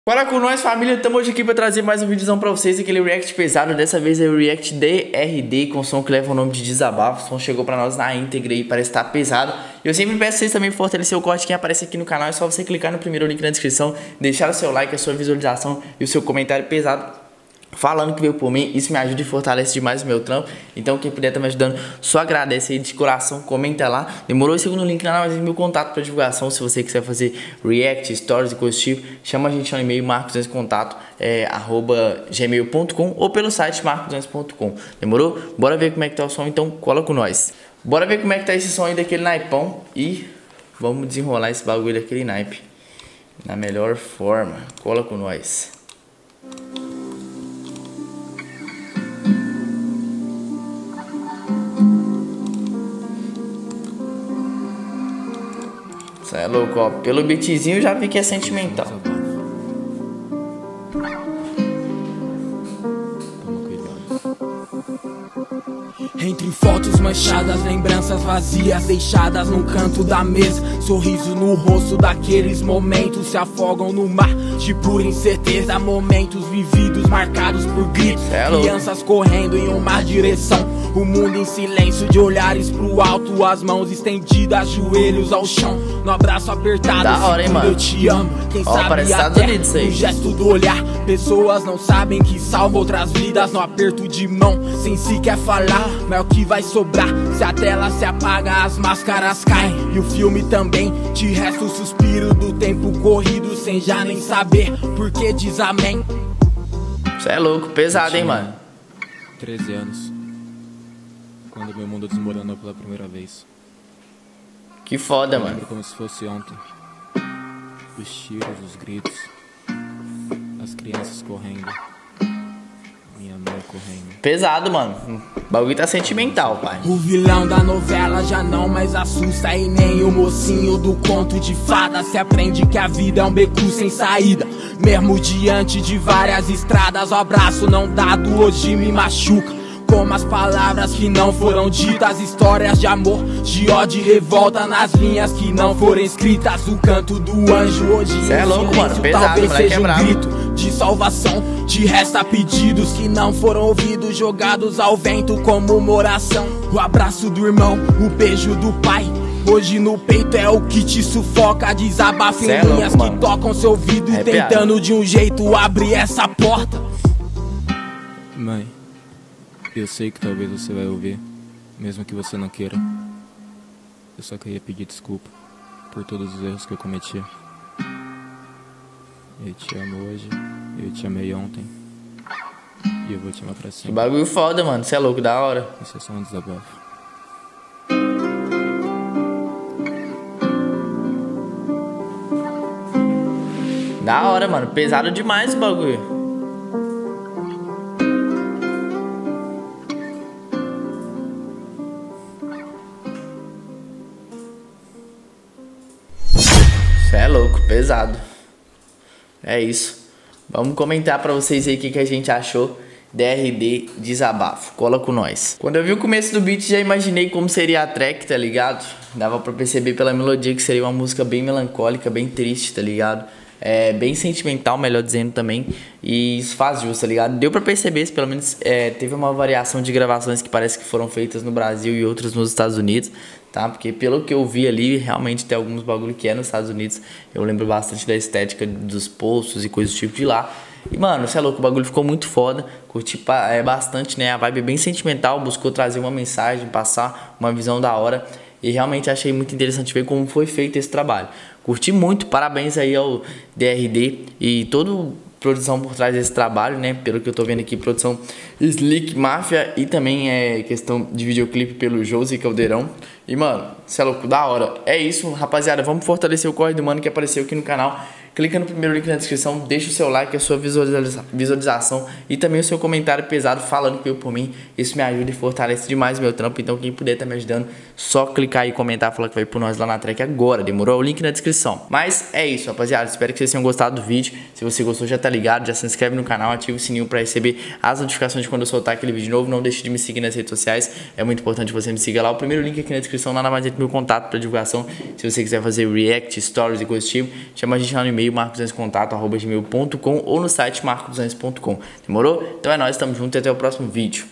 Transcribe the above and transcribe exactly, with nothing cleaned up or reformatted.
Bora com nós, família, estamos hoje aqui para trazer mais um vídeozão para vocês, aquele react pesado. Dessa vez é o react D R D com som que leva o nome de Desabafo. O som chegou para nós na íntegra e parece estar pesado. E eu sempre peço vocês também fortalecer o corte que aparece aqui no canal. É só você clicar no primeiro link na descrição, deixar o seu like, a sua visualização e o seu comentário pesado falando que veio por mim. Isso me ajuda e fortalece demais o meu trampo. Então quem puder estar me ajudando, só agradece aí de coração, comenta lá. Demorou? O segundo link lá, mas meu contato para divulgação. Se você quiser fazer react, stories e coisas do tipo, chama a gente no e-mail marcos contato é, arroba gmail ponto com ou pelo site marcos ponto com. Demorou? Bora ver como é que tá o som, então cola com nós. Bora ver como é que tá esse som aí daquele naipão e vamos desenrolar esse bagulho daquele naipe na melhor forma. Cola com nós. Isso é louco, ó. Pelo beatzinho eu já vi que é sentimental. Entre fotos manchadas, lembranças vazias deixadas no canto da mesa. Sorriso no rosto daqueles momentos se afogam no mar de pura incerteza. Momentos vividos marcados por gritos, é crianças correndo em uma direção. O mundo em silêncio, de olhares pro alto, as mãos estendidas, joelhos ao chão. No abraço apertado, da hora, hein, mano? Eu te amo. Quem ó, sabe Estados até Unidos, aí. o gesto do olhar. Pessoas não sabem que salva outras vidas no aperto de mão, sem sequer falar. Mas é o que vai sobrar se a tela se apaga, as máscaras caem e o filme também. Te resta o suspiro do tempo corrido, sem já nem saber por que diz amém. Isso é louco, pesado, hein, mano? treze anos, quando meu mundo desmoronou pela primeira vez. Que foda, Eu mano. lembro como se fosse ontem. Os tiros, os gritos, as crianças correndo, minha mãe correndo. Pesado, mano. O bagulho tá sentimental, pai. O vilão da novela já não mais assusta, e nem o mocinho do conto de fada. Se aprende que a vida é um beco sem saída, mesmo diante de várias estradas. O abraço não dado hoje me machuca, como as palavras que não foram ditas. Histórias de amor, de ódio e revolta nas linhas que não foram escritas. O canto do anjo hoje cê é louco, mano. Pesado, talvez seja um é grito de salvação. Te resta pedidos que não foram ouvidos, jogados ao vento como uma oração. O abraço do irmão, o beijo do pai, hoje no peito é o que te sufoca. Desabafo em é linhas louco, que tocam seu ouvido é e tentando piada. de um jeito abrir essa porta. Mãe, eu sei que talvez você vai ouvir, mesmo que você não queira. Eu só queria pedir desculpa por todos os erros que eu cometi. Eu te amo hoje, eu te amei ontem, e eu vou te amar pra Que sempre. bagulho foda, mano. Você é louco, da hora. Isso é só um desabafo. Da hora, mano. Pesado demais o bagulho. Isso é louco, pesado. É isso. Vamos comentar pra vocês aí o que, que a gente achou. D R D Desabafo, cola com nós. Quando eu vi o começo do beat, já imaginei como seria a track, tá ligado? Dava pra perceber pela melodia que seria uma música bem melancólica, bem triste, tá ligado? É, bem sentimental, melhor dizendo também. E isso faz jus, tá ligado? Deu pra perceber, se pelo menos é, teve uma variação de gravações que parece que foram feitas no Brasil e outras nos Estados Unidos, tá? Porque pelo que eu vi ali, realmente tem alguns bagulho que é nos Estados Unidos. Eu lembro bastante da estética dos postos e coisas do tipo de lá. E mano, você é louco, o bagulho ficou muito foda. Curti é, bastante, né? A vibe é bem sentimental, buscou trazer uma mensagem, passar uma visão da hora. E realmente achei muito interessante ver como foi feito esse trabalho. Curti muito, parabéns aí ao D R D e toda a produção por trás desse trabalho, né? Pelo que eu tô vendo aqui, produção Slick Mafia e também é questão de videoclipe pelo Josi Caldeirão. E mano, cê é louco, da hora. É isso, rapaziada, vamos fortalecer o corre do mano que apareceu aqui no canal. Clica no primeiro link na descrição, deixa o seu like, a sua visualiza visualização e também o seu comentário pesado falando que veio por mim. Isso me ajuda e fortalece demais o meu trampo. Então quem puder estar me ajudando, só clicar e comentar, falar que vai por nós lá na track agora. Demorou? O link na descrição. Mas é isso, rapaziada. Espero que vocês tenham gostado do vídeo. Se você gostou, já tá ligado, já se inscreve no canal, ativa o sininho para receber as notificações de quando eu soltar aquele vídeo novo. Não deixe de me seguir nas redes sociais, é muito importante você me siga lá. O primeiro link aqui na descrição, nada mais é do meu contato para divulgação. Se você quiser fazer react, stories e coisas do tipo, chama a gente lá no e-mail e-mail marco duzentos contato arroba gmail ponto com ou no site marco duzentos ponto com. Demorou? Então é nóis, tamo junto e até o próximo vídeo.